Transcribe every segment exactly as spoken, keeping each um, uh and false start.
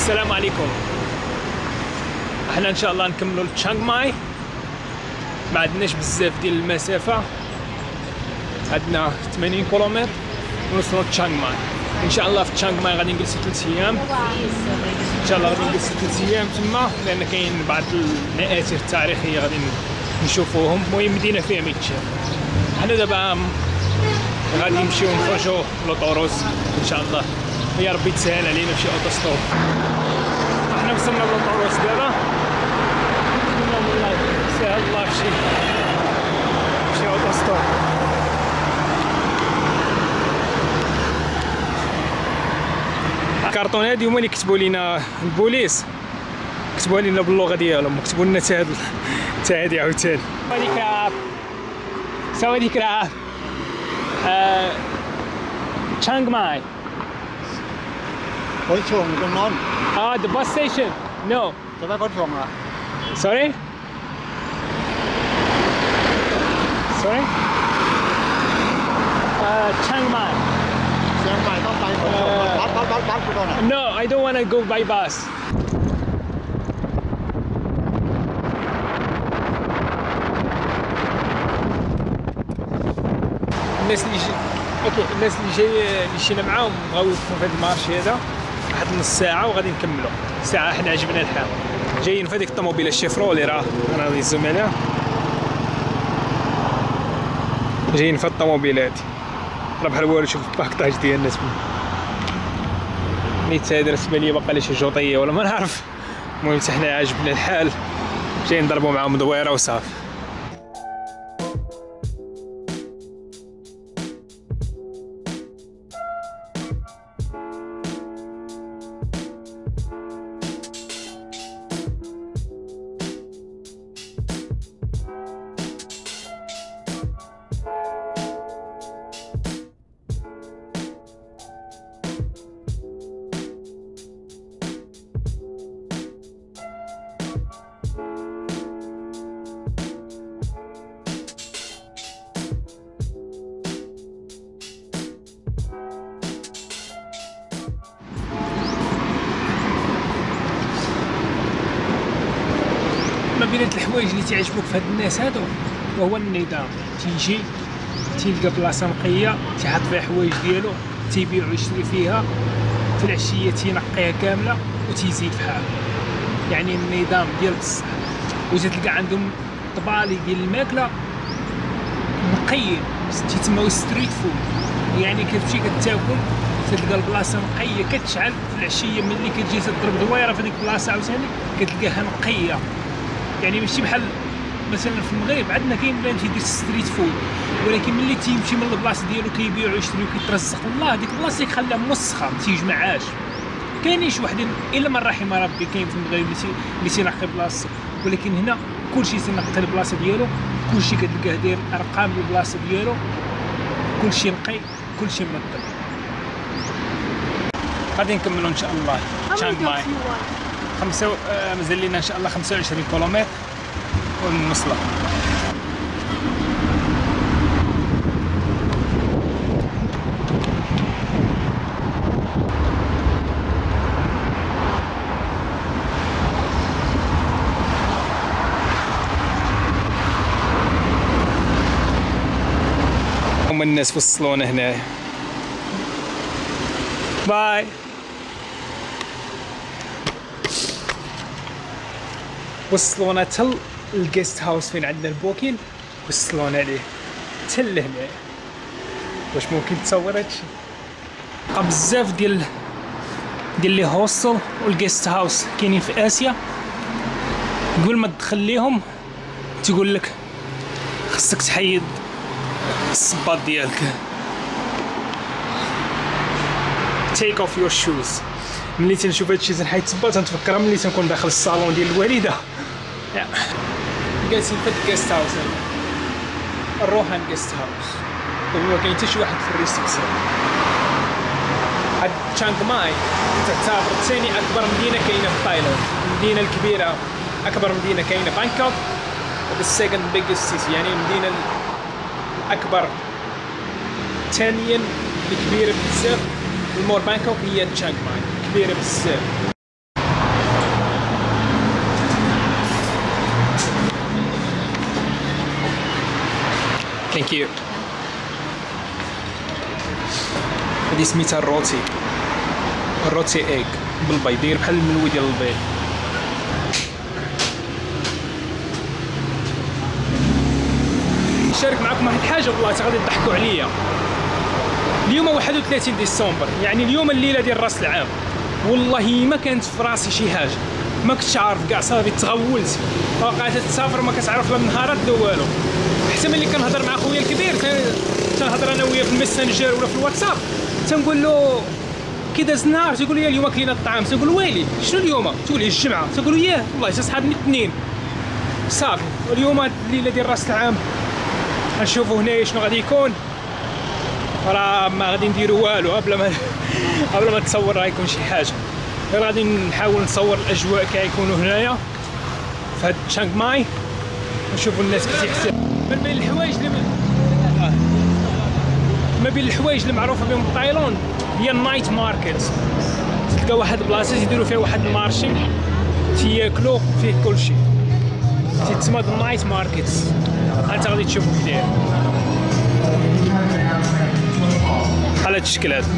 السلام عليكم. احنا ان شاء الله نكملوا لتشانغ ماي، ما عندناش بزاف ديال المسافه، عندنا ثمانين كيلومتر ونوصلوا لتشانغ ماي. ان شاء الله في تشانغ ماي غادي نجلسوا ثلاث ايام، ان شاء الله غادي نجلسوا ثلاث ايام تما، لان كاين بعض المآثر التاريخيه غادي نشوفوهم. المهم مدينه فيها ما يتشاف. حنا دابا غادي نمشيو نخرجوا لوطوروس ان شاء الله، يا ربي تسهل علينا في شي اوتوستوب. احنا وصلنا لوطوروس دابا، والله سهل الله في شي في شي اوتوستوب. الكارطون هادي هما اللي كتبوا لينا البوليس، كتبوا لينا باللغه ديالهم، كتبوا لنا حتى هاد حتى هادي عاوتاني. سوادي كراب سوادي كراب تشانغ ماي. Khối xuồng trong non. Ah, the bus station. No. Cho ta có xuồng à? Sorry? Sorry? Uh, Chiang Mai. Xe mày có bay khối xuồng. Bắt bắt bắt bắt của con à? No, I don't want to go by bus. الناس اللي جي... اوكي الناس اللي جاي اللي مشينا معاهم بغاو يوقفوا في هذا المارشي هذا واحد نص ساعه وغادي نكملوا ساعه. حنا عجبنا الحال، جايين في هذيك الطوموبيله الشيفرولي، راه انا غادي نزوم عليها، جايين في الطوموبيلات راه بحال والو. شوف الباكطاج ديال الناس نيت هذا راه لي باقا لي شي جوطيه ولا ما نعرف. المهم حنا عجبنا الحال، جايين نضربوا معاهم دويره وصافي. ما بين الحوايج اللي تعجبوك في هاد الناس هادو وهو النظام. تيجي تيلقى بلاصه نقيه تيحط فيها حوايج ديالو، تيبيع ويشري فيها، في العشيه تينقيها كامله وتيزيد في حاله. يعني النظام ديال بصح. وتلقى عندهم طبالي ديال الماكله نقيين تيتسموا ستريت فود، يعني كتمشي كتاكل تلقى البلاصه نقيه كتشعل. في العشيه ملي كتجي تضرب دويره في ديك البلاصه عاوتاني كتلقاها نقيه. يعني ماشي بحال مثلا في المغرب عندنا كاين بنادم تيدير ستريت فود، ولكن ملي تيمشي من البلاصه ديالو كيبيع ويشري وكيترزق الله ديك البلاصه يخليها موسخه ما تيجمعهاش. كاينين شي وحدين الا من رحم ربي كاين في المغرب اللي تينقي بلاصتو، ولكن هنا كلشي تينقي البلاصه ديالو، كلشي كتلقاه داير ارقام البلاصه ديالو، كلشي نقي كلشي منظم. غادي نكملوا ان شاء الله تشانغ ماي. خمسة آه مازال لينا ان شاء الله خمسة وعشرين كيلومتر ونوصلوا. هما الناس وصلونا هنا. باي. وصلونا حتى الجيست هاوس فين عندنا البوكين، وصلونا عليه حتى لهنا. واش ممكن تصور هادشي؟ بقى بزاف ديال ديال لي هوستل والجيست هاوس كاينين في اسيا. قبل ما تدخل ليهم تيقول لك خصك تحيد الصباط ديالك. take off your shoes. ملي تنشوف هادشي تنحيد الصباط تنتفكرها ملي تنكون داخل الصالون ديال الوالده. جالسين في الجيست هاوس هنا، الروحان جيست هاوس، وما كاين حتى شي واحد في الريسبسيون. هاد تشانغ ماي تعتبر ثاني اكبر مدينه كاينه في تايلاند. المدينه الكبيره اكبر مدينه كاينه بانكوك، the second biggest city، يعني المدينه الاكبر ثانيا الكبيره بزاف المور بانكوك هي تشانغ ماي كبيره بزاف. ثانك يو. هادي سميتها الروتي، الروتي ايك بالبيض، داير بحال الملوي ديال البيض. نشارك معكم واحد الحاجه والله غادي تضحكوا عليا. اليوم واحد وثلاثين ديسمبر، يعني اليوم الليله ديال راس العام. والله ما كانت في راسي شي حاجه، ما كنتش عارف كاع، صافي تغولت، بقيت تسافر ما كتعرف لا النهارات لا والو. حتى ملي كنهضر مع خويا الكبير تنهضر انا وياه في الميسنجر ولا في الواتساب، تنقول له كي داز النهار، تيقول لي اليوم كلينا الطعام، تنقول ويلي شنو اليوم؟ تقول لي الجمعه، تنقول ياه والله تصحابني الاثنين. صافي اليوم الليله ديال راس العام غنشوفوا هنايا شنو غادي يكون، راه ما غادي نديروا والو قبل ما قبل ما تصور راه يكون شي حاجه. غير غادي نحاول نصور الاجواء كيكونوا هنايا في هاد تشانغ ماي، نشوفوا الناس كي تيحسن. من بين الحوايج اللي ما بين الحوايج اللي معروفه بهم تايلاند هي النايت ماركت. تلقى واحد البلاصه يديروا فيها واحد المارشي تياكلوا فيه كلشي، تيتسمى النايت ماركت. انت غادي تشوفوا كي داير على هاد الشكل هذا.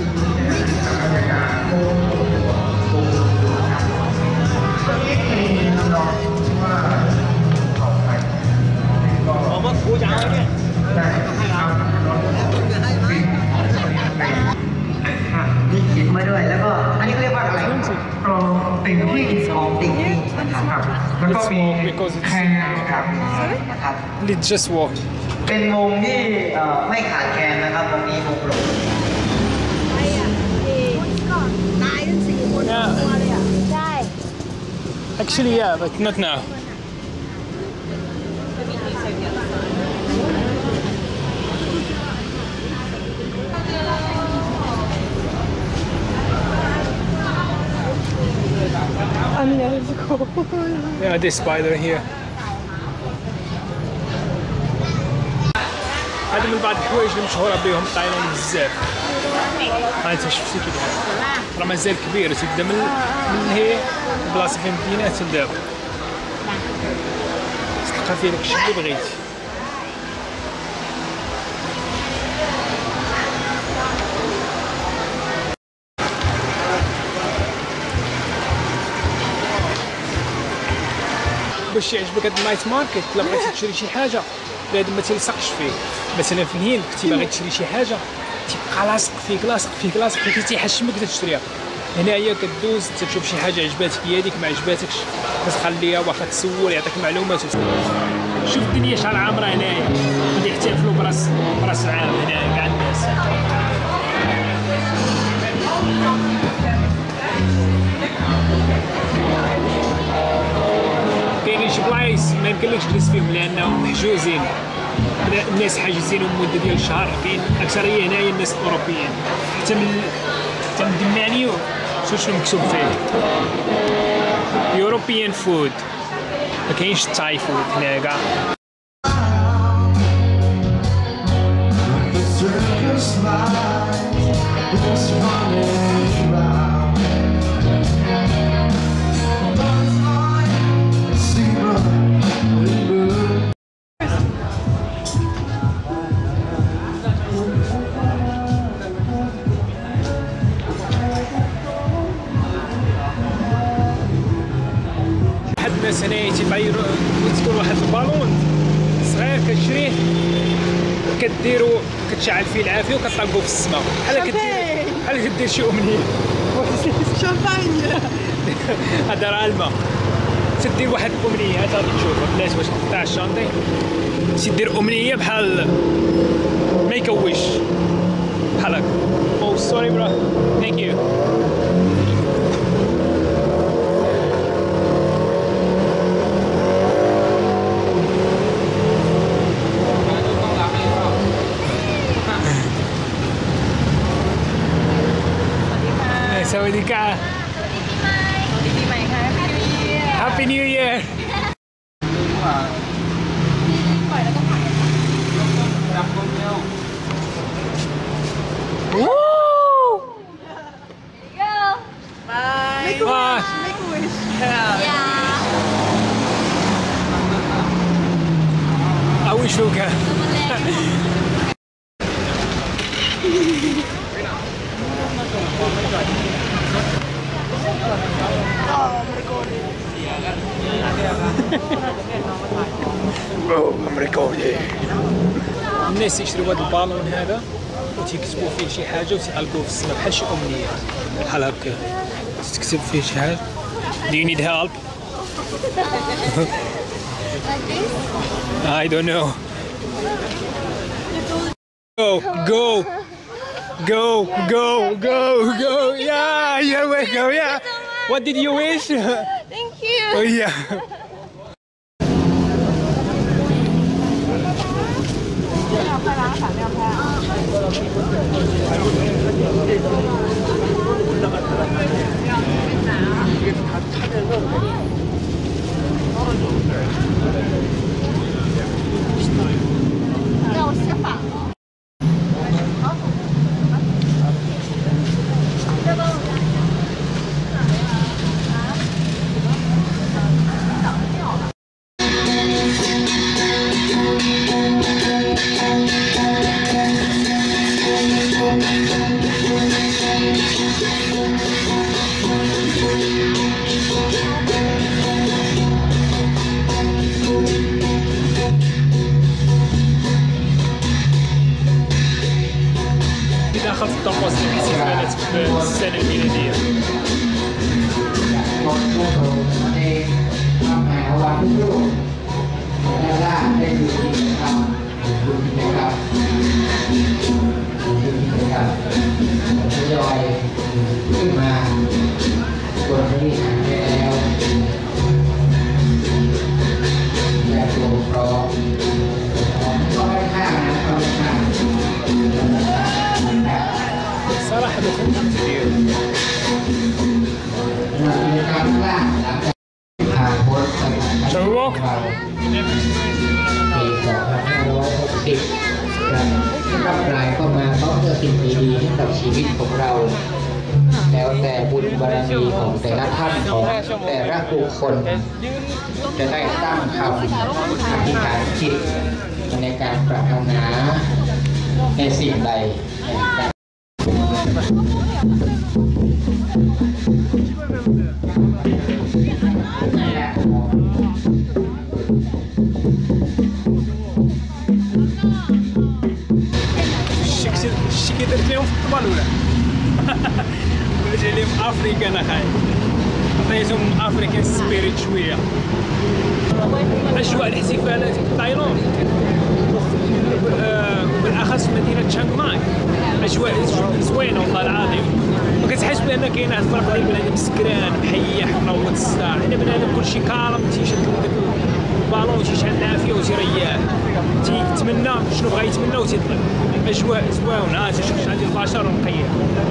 Let's walk because it's let's just walk. เป็นวงที่ไม่ขาดแคลนนะครับวงนี้วงโปรดไปอ่ะตายทั้งสี่คนตัวเลยอ่ะใช่ Actually yeah, but not now. I'm nervous. Yeah, this spider here. هذا من بعض الحوايج اللي مشهوره بهم تايلاند بزاف. ها انت شفتي كي داير، راه مازال كبير، تبدا من من هي البلاصه فين بدينا حتى لدابا تلقى فيه داكشي اللي بغيتي. باش يعجبك هاد النايت ماركت، الا بغيتي تشري شي حاجه بنادم ما تلصقش فيه. مثلا في الهند كنتي باغي تشري شي حاجه تيبقى لاصق فيك لاصق فيك لاصق فيك تيحشمك تشريها. هنايا كدوز تشوف شي حاجه عجباتك هي هذيك، ما عجباتكش كتخليها، واخا تسول يعطيك معلومات. شوف الدنيا شحال عامره هنايا، غادي يحتفلوا براس براس العام هنايا كاع الناس. كاينين شي بلايص ما يمكنلكش تجلس فيهم لانهم محجوزين، الناس حاجزينهم مده ديال شهر. كاين اكثريه هنايا الناس الاوروبيين، حتى من حتى من دمانيو شوف شنو مكتوب فيه يوروبيان فود، ما كاينش تاي فود هنايا كاع. الناس هنايا تيبقى تكون واحد البالون صغير كتشريه كديرو كتشعل فيه العافيه وكطلقو في السماء بحال كدير بحال كدير شي امنيه. شامبانيا هذا راه الماء، تدير واحد الامنيه. هذا غادي تشوفها الناس باش تقطع الشانطي، تدير امنيه بحال ما يكويش بحال هكا. او سوري برا، ثانك يو. Sawadika. Happy New Year. Woo! Go. Bye. Make a wish. Make a wish. Yeah. I wish you can. الناس يشريو هذا البالون هذا وتيكتبوا فيه شي حاجه وتيعلقوه في السماء بحال شي امنيه بحال هكا تكتب فيه شي حاجه. Do you need help? I don't know. Go, go, go, go, go, go. Yeah, you're welcome. Yeah. What did you wish? Thank you. Oh yeah. داخل في الطقوس الاحتفالات بالسنة الميلادية. صراحة بكون كبير. شوق. ปีสองพันห้าร้อยหกสิบครับรายเข้ามาเพราะเพื่อสิ่งดีๆให้กับชีวิตของเราแล้วแต่บุญบารมีของแต่ละท่านของแต่ละบุคคลจะได้ตั้งคำอธิษฐานจิตในการปรารถนาในสิ่งใด الشي كي درت لهم في الطبال ولا ولا جاي لهم افريكان اخاي عطيتهم افريكان سبيريت شويه. اجواء الاحتفالات في تايلاند وبالاخص في مدينه شانغ ماي اجواء زوينه والله العظيم، ما كتحس بان كاين هاد الفرق ديال بنادم سكران محيح منوض الصداع. هنا بنادم كلشي كالم تيشد داك البالون تيشعل العافيه وتيريح تيتمنى شنو بغا يتمنى وتيطلب. اجواء زوينه تشوف عندي البشر ونقيه.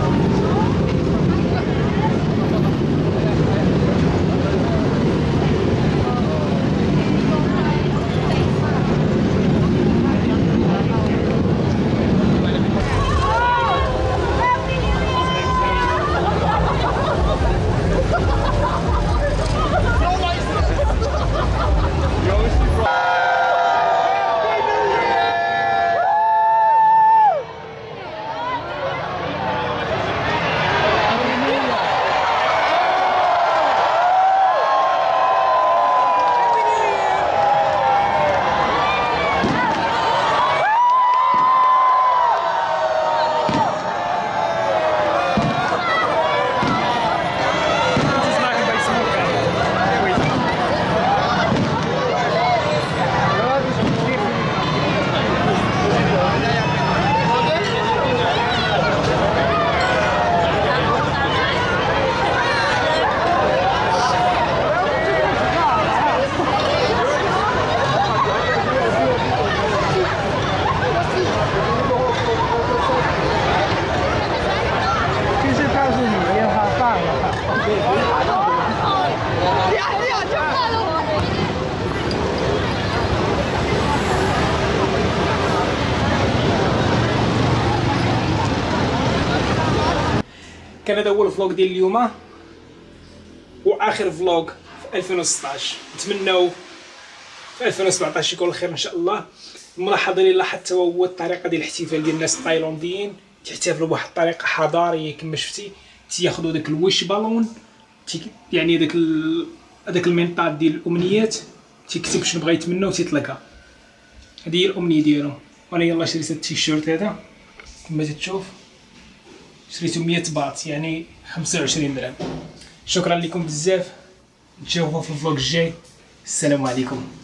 كان هذا هو الفلوق ديال اليوم واخر فلوق في ألفين وستطاش. نتمناو في ألفين وسبعطاش يكون الخير ان شاء الله. الملاحظه اللي لاحظتها هو الطريقه ديال الاحتفال ديال الناس التايلانديين، تيحتفلوا بواحد الطريقه حضاريه كما شفتي. تياخذوا داك الويش بالون، يعني داك ال... هذاك المنطاد ديال الامنيات، تيكتب شنو بغا يتمنى وتيطلقها. هذه هي الامنيه ديالهم. وانا يلاه شريت هذا التيشيرت هذا كما تشوف، شريته مية باط يعني خمسة وعشرين درهم. شكرا لكم بزاف، نتشوفوا في الفلوق الجاي. السلام عليكم.